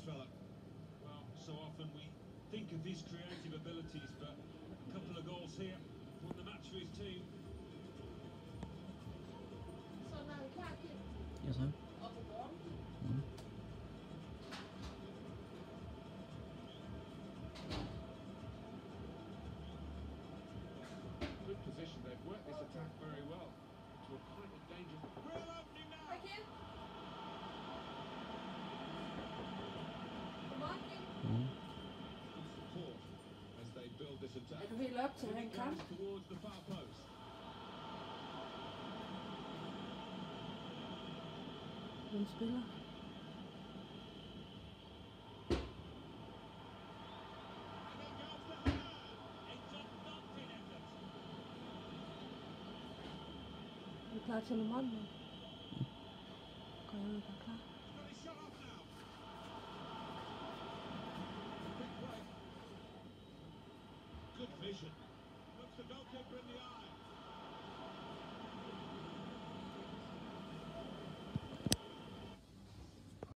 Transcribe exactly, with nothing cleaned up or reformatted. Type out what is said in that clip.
fella. Well, so often we think of his creative abilities, but a couple of goals here won the match for his team. Ja, så. Mm. Good position. They've worked this attack very well to a point of danger. Real opening now. Mm. Good support as they build this attack. Er du helt op til den kamp? Towards the far post. Hvem spiller? Er du klar til Lemon nu? Går jeg ud og er klar? Good vision. Looks the goalkeeper in the eye.